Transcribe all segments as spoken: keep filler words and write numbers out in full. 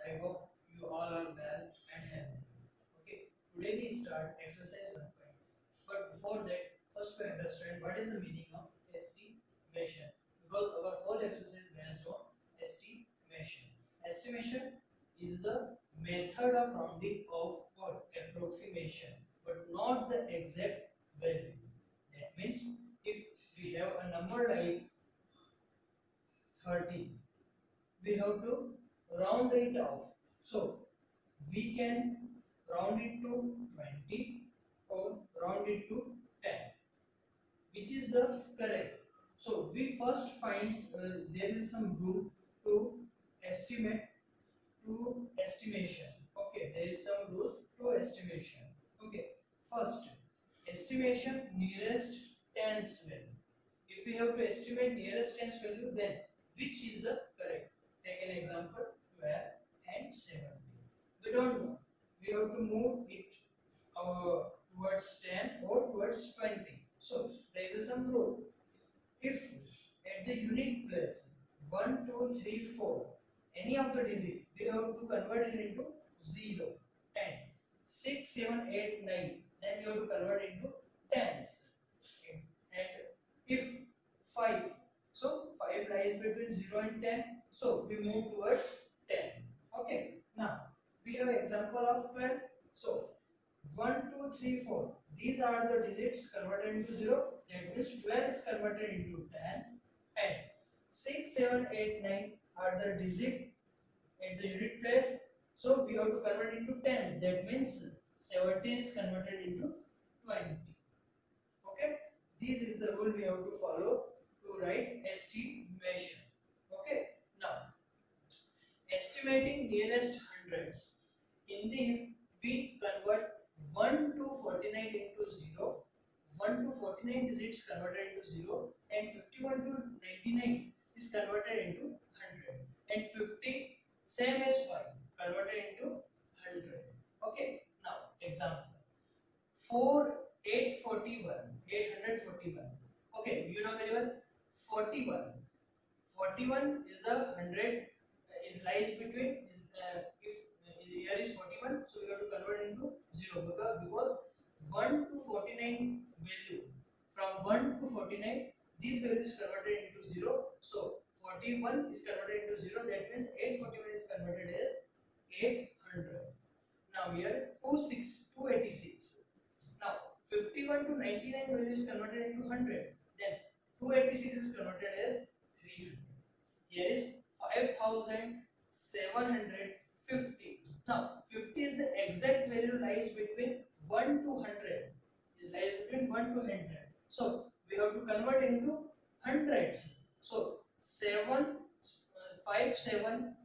I hope you all are well and healthy. Okay, today we start exercise one point. But before that, first we understand what is the meaning of estimation. Because our whole exercise is based on estimation. Estimation is the method of rounding off or approximation, but not the exact value. That means if we have a number like thirty, we have to round it off. So we can round it to twenty or round it to ten, which is the correct. So we first find uh, there is some rule to estimate to estimation. Okay, there is some rule to estimation. Okay, first estimation nearest tens value. If we have to estimate nearest tens value, then which is the correct? Take an example, twelve and seventeen. We don't know. We have to move it uh, towards ten or towards twenty. So there is some rule. If at the unit place one, two, three, four, any of the digit, we have to convert it into zero, ten, six, seven, eight, nine, then you have to convert it into tens. Okay. And if five, so five lies between zero and ten, so we move towards ten. Okay, now we have example of twelve. So one, two, three, four, these are the digits converted into zero, that means twelve is converted into ten, and six, seven, eight, nine are the digit at the unit place, so we have to convert into tens, that means seventeen is converted into twenty. Okay, this is the rule we have to follow to write estimation. Okay, now estimating nearest hundreds. In this, we convert one to forty-nine into zero, one to forty-nine digits converted into zero, and fifty-one to ninety-nine is converted into one hundred, and fifty same as five converted into one hundred. Okay, now example four, eight forty-one, eight hundred forty-one. Okay, you know very well forty-one. forty-one is the one hundred, uh, is lies between is uh, if uh, here is forty-one, so we have to convert into zero, because because one to forty-nine value, from one to forty-nine these values converted into zero, so forty-one is converted into zero, that means eight forty-one is converted as eight hundred. Now here two six two eighty-six. Now fifty-one to ninety-nine value is converted into one hundred, then two eighty-six is converted as three hundred. Here is five thousand seven hundred fifty. Now fifty is the exact value, lies between one to one hundred, is lies between one to one hundred, so we have to convert into hundreds. So seven uh, five seven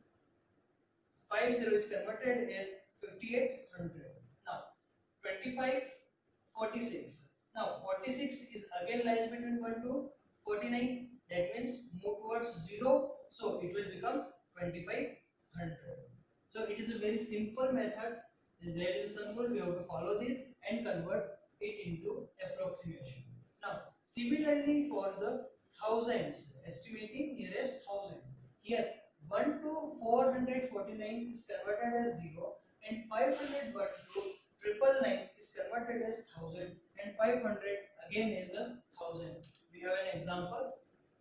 five zero is converted as fifty-eight hundred. Now twenty-five forty-six. Now forty-six is again lies between one to forty-nine, that means move towards zero, so it will become twenty-five hundred. So it is a very simple method. There is some rule, we have to follow this and convert it into approximation. Now similarly for the thousands, estimating nearest thousand, here one to four hundred forty-nine is converted as zero, and five hundred one to triple nine is converted as thousand, and five hundred again is a thousand. We have an example.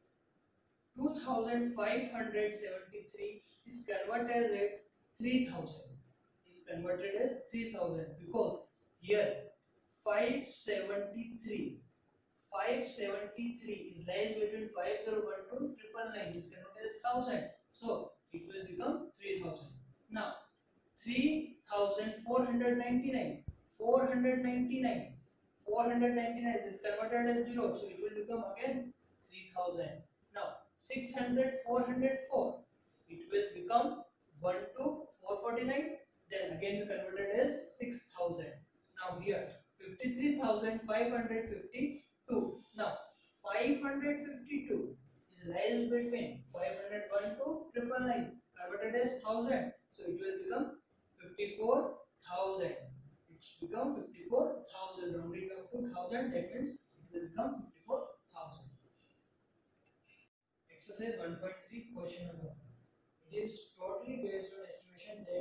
two thousand five hundred seventy-three is converted as three thousand, is converted as three thousand, because here five seventy-three five seventy-three is lies between five zero one to triple nine, is converted as one thousand, so it will become three thousand. Now three thousand four hundred ninety-nine, four hundred ninety-nine, four hundred ninety-nine is converted as zero, so it will become again three thousand. Now six hundred, four hundred four, it will become one to four forty-nine, then again converted as six thousand. Now here fifty-three thousand five hundred fifty-two. Now five hundred fifty-two is lies between five hundred one to triple nine, converted as one thousand, so it will become fifty-four thousand. It's become fifty-four thousand, rounding up to one thousand, that means it will become fifty-four thousand. Exercise one point three, question number one. It is totally based on estimation, that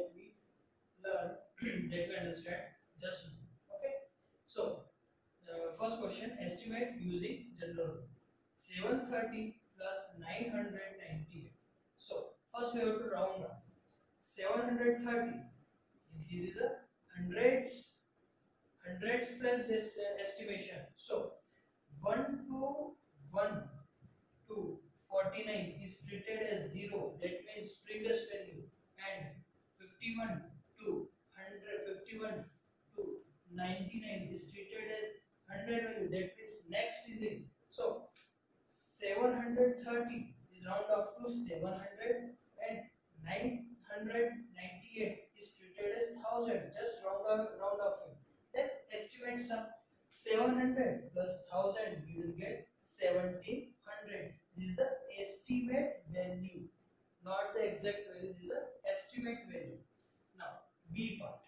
understand just now. Okay, so uh, first question, estimate using general rule. seven hundred thirty plus nine hundred ninety-eight. So first we have to round up. seven hundred thirty, this is a hundreds, hundreds plus this uh, estimation. So one to one to forty-nine is treated as zero, that means previous value, and fifty-one to one hundred, fifty-one to ninety-nine is treated as one hundred value, that means next digit. So seven hundred thirty is round off to seven hundred, and nine hundred ninety-eight is treated as one thousand, just round off, round off it. Then estimate sum. seven hundred plus one thousand, you will get seventeen hundred. This is the estimate value, not the exact value. This is the estimate value. Now B part.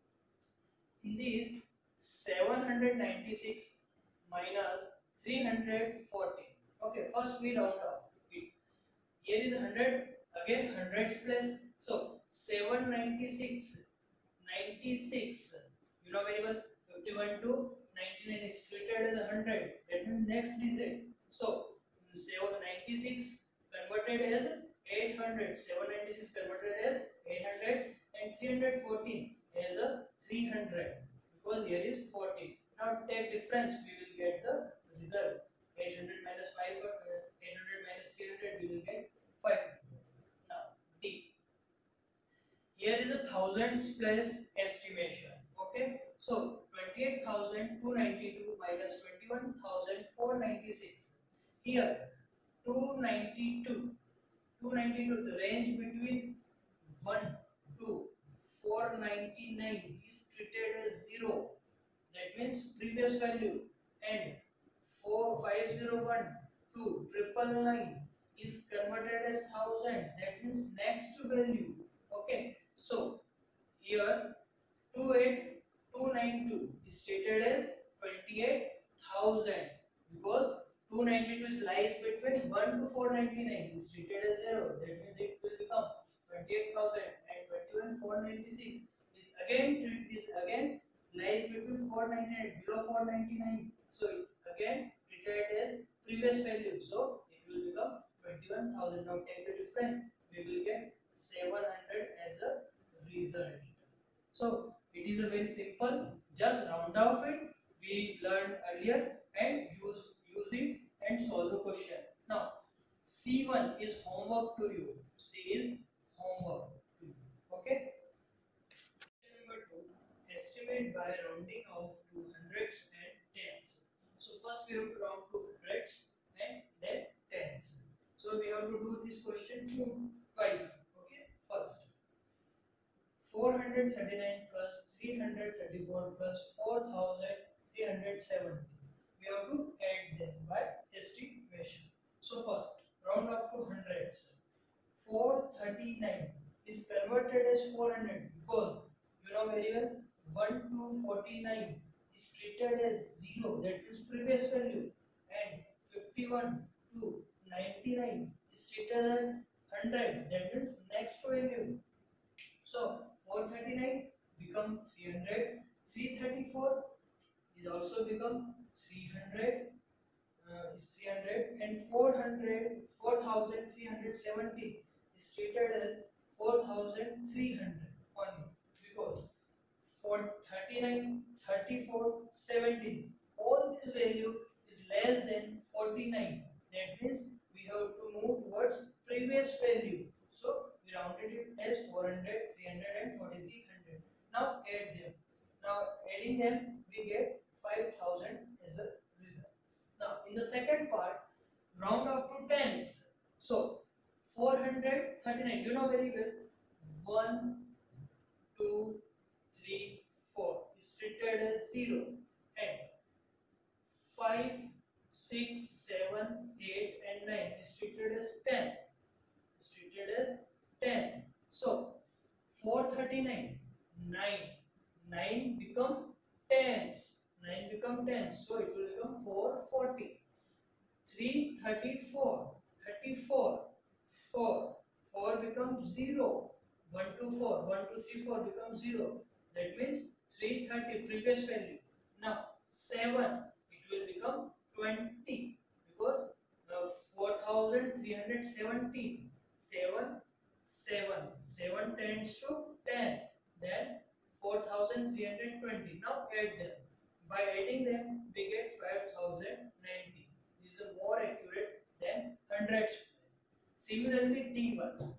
In this, seven hundred ninety-six minus three hundred forty. Okay, first we round off it. Here is one hundred, again hundreds place. So seven ninety-six, ninety-six, you know very well, fifty-one to ninety-nine is treated as one hundred, that means next digit. So seven ninety-six converted as eight hundred, seven ninety-six converted as eight hundred, and three hundred fourteen as a three hundred, because here is fourteen. Now take difference, we will get the result. eight hundred minus five, eight hundred minus three hundred, we will get five hundred. Now D. Here is a thousands place estimation. Okay, so twenty-eight thousand two hundred ninety-two minus twenty-one thousand four hundred ninety-six. Here two hundred ninety-two, two hundred ninety-two, the range between one to four hundred ninety-nine is treated as zero, that means previous value, and four five zero one to triple nine is converted as thousand, that means next value. Okay, so here two eight two nine two is stated as twenty-eight thousand, because two hundred ninety-two is lies between one to four hundred ninety-nine is treated as zero, that means it will become twenty-eight thousand, and twenty-one thousand four hundred ninety-six is again is again lies between four hundred ninety-nine, below four hundred ninety-nine, so it again treated as previous value, so it will become twenty-one thousand. Now take the difference, we will get seven hundred as a result. So it is a very simple, just round off it, we learned earlier, and use use it and solve the question. Now C one is homework to you. C is homework to you. Okay. Question number two, estimate by rounding off to hundreds and tens. So first we have to round to hundreds and then tens. So we have to do this question two twice. Okay. First, four hundred thirty-nine plus three hundred thirty-four plus four thousand three hundred seventy. We have to add them by estimation. So first, round off to hundreds. four hundred thirty-nine is converted as four hundred, because you know very well one to forty-nine is treated as zero, that is previous value, and fifty-one to ninety-nine is treated as one hundred, that means next value. So four hundred thirty-nine become three hundred, three hundred thirty-four is also become three hundred, uh, is three hundred, and four hundred, four thousand three hundred seventy is treated as four thousand three hundred only, because for thirty-nine, thirty-four, seventeen, all this value is less than forty-nine, that means we have to move towards previous value, so we rounded it as four hundred, three hundred, and forty-three hundred. Now add them. Now adding them, we get five thousand as a result. Now in the second part, round off to tens. So four hundred thirty-nine, you know very well, one, two, three, four is treated as zero, and five, six, seven, eight, and nine is treated as ten. Is treated as ten. So four hundred thirty-nine, nine, nine become tens, nine become tens, so it will become four hundred forty. three hundred thirty-four, thirty-four, four, four becomes zero, one to four, one to three, four becomes zero, that means three thirty previous value. Now seven, it will become twenty because uh, four thousand three hundred seventeen. seven, seven, seven tends to ten, then four thousand three hundred twenty. Now add them. By adding them, we get five thousand ninety. This is more accurate than hundreds place. Similarly, D one.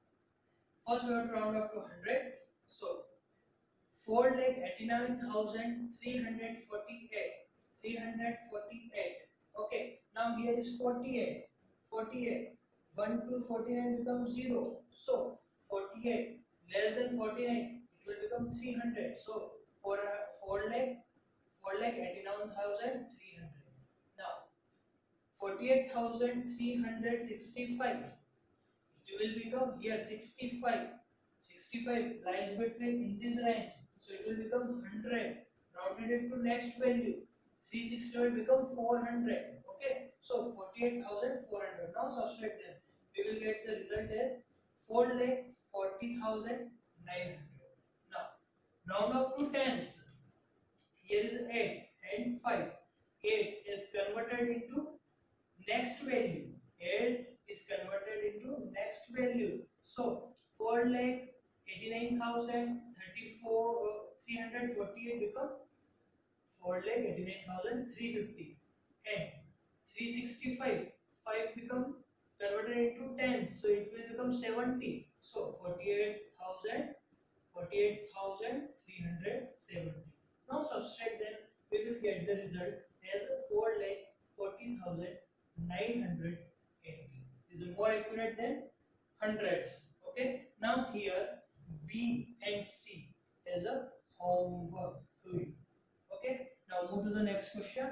First, we have to round up to hundreds. So, four lakh eighty-nine thousand three hundred forty-eight. three hundred forty-eight. Okay, now here is forty-eight. forty-eight. one to forty-nine becomes zero. So, forty-eight less than forty-nine, it will become three hundred. So, four, four lakh four lakh eighty-nine thousand three hundred. Now, forty-eight thousand three hundred sixty-five. It will become here sixty-five. sixty-five lies between in this range. So it will become one hundred. Rounded it to next value. three sixty will become four hundred. Okay. So forty-eight thousand four hundred. Now subtract them. We will get the result as four lakh forty thousand nine hundred. Now, round off to tens. Here is eight and five. eight is converted into next value. eight is converted into next value. So four lakh eighty-nine thousand thirty-four three hundred forty-eight become four lakh eighty-nine thousand three hundred fifty, and three sixty-five five become converted into tens, so it will become seventy. So forty-eight thousand forty-eight thousand three hundred seventy. Now subtract them, we will get the result as four lakh forty thousand nine hundred eighty. Is more accurate than hundreds. Okay. Now here B and C as a homework to you. Okay. Now move to the next question.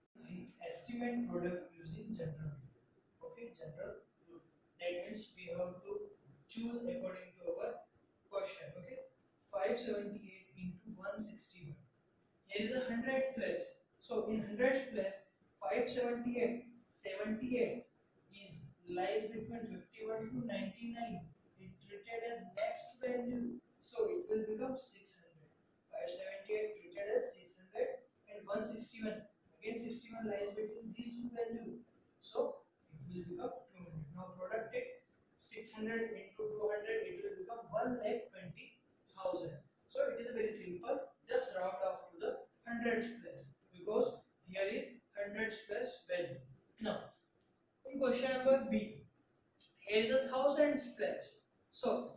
Estimate product using general rule. Okay, general rule. That means we have to choose according to our question. Okay. five seventy-eight into one sixty-one. Here is a hundred place. So in hundreds place, five seventy-eight, seventy-eight is lies between fifty-one to ninety-nine. It treated as next value, so it will become six hundred. five seventy-eight treated as six hundred, and one sixty-one again sixty-one lies between these two values, so it will become two hundred. Now product take six hundred into two hundred, it will become one lakh twenty thousand. So it is very simple. Just round off to the hundreds place because here is hundreds plus value. Now in question number B, here is a thousands place. So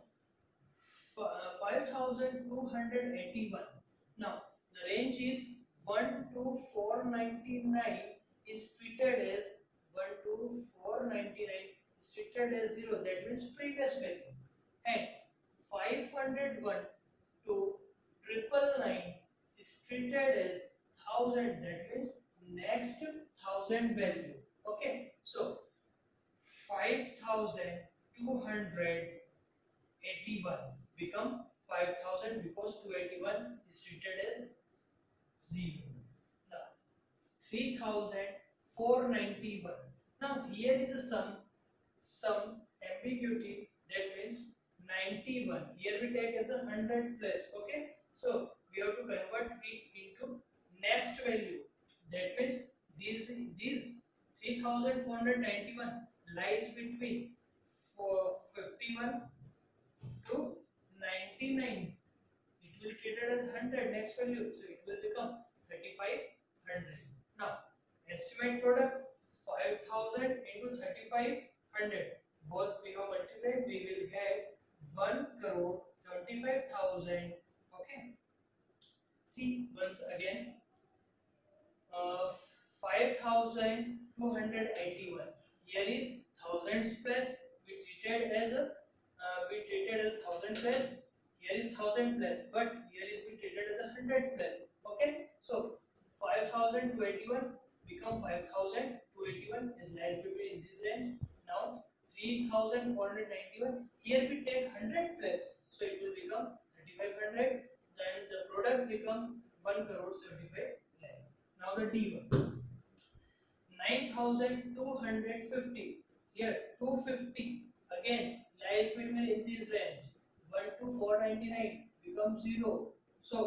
five thousand two hundred eighty-one. Now the range is one to four ninety-nine is treated as one to four ninety-nine is treated as zero. That means previous value. And five hundred one to triple nine is treated as thousand. That means next thousand value. Okay. So five thousand two hundred eighty-one become five thousand because two hundred eighty-one is treated as zero. Now three thousand four hundred ninety-one. Now here is a sum, some ambiguity, that means ninety-one. Here we take as a hundred place. Okay. So we have to convert it into next value. That means these these three thousand four hundred ninety-one lies between fifty-one to ninety-nine. It will treat it as one hundred next value, so it will become thirty-five hundred. Now estimate product five thousand into thirty-five hundred. Both we have multiplied, we will get one crore seventy-five thousand. Okay. See once again. Uh, five thousand two hundred eighty-one. Here is thousands plus. We treated as a uh, we treated as thousand plus. Here is thousand plus, but here is we treated as a hundred plus. Okay. So five thousand two eighty-one become five thousand two eighty-one is lies between this range. Now three thousand four hundred ninety-one. Here we take hundred plus, so it will become thirty-five hundred. Then the product become one crore seventy-five lakh. Now the D one. nine thousand two hundred fifty. Here two hundred fifty again lies between in this range. one to four ninety-nine becomes zero. So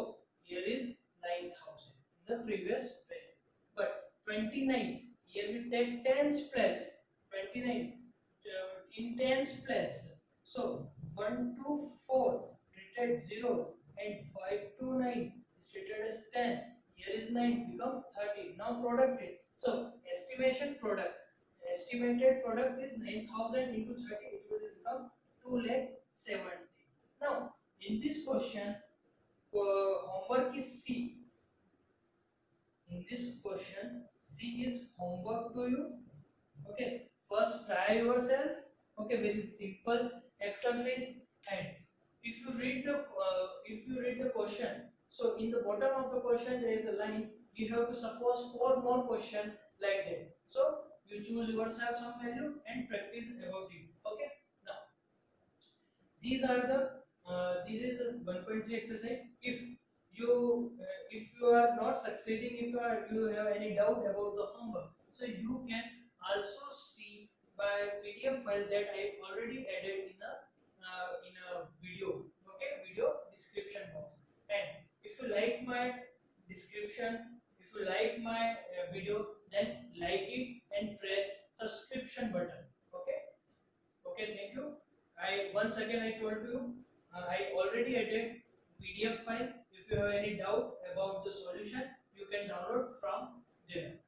here is nine thousand in the previous value. But twenty-nine, here we take tens place, twenty-nine uh, in tens place. So one to four treated zero and five to nine is treated as ten. Here is nine become thirty. Now product it. So estimation product, estimated product is nine thousand into thirty, it will become two lakh seventy. Now in this question, uh, homework is C. In this question, C is homework to you. Okay, first try yourself. Okay, very simple exercise. And if you read the uh, if you read the question, so in the bottom of the question there is a line. You have to suppose four more question like that. So you choose yourself some value and practice about it. Okay. Now these are the uh, this is a one point three exercise. If you uh, if you are not succeeding, if you are you have any doubt about the homework, so you can also see by pdf file that I already added in a uh, in a video. Okay, video description box. And if you like my description, if you like my uh, video, then like it and press subscription button. Okay. Okay, thank you. I once again I told you uh, I already added P D F file. If you have any doubt about the solution, you can download from there.